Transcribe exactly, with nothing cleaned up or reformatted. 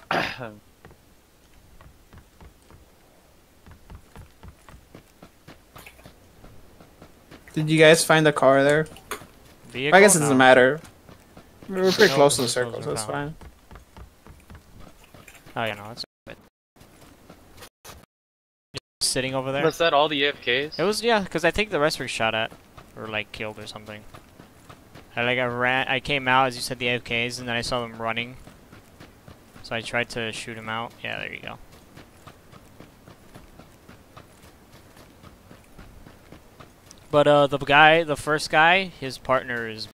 Did you guys find the car there? Vehicle? I guess it doesn't No. matter. We're pretty No, close to the vehicles circle, are so it's found. fine. Oh yeah, no, that's good. Just sitting over there. Was that all the A F Ks? It was, yeah, because I think the rest were shot at, or like killed or something. I like I ran, I came out as you said the A F Ks, and then I saw them running. So I tried to shoot him out. Yeah, there you go. But uh, the guy, the first guy, his partner is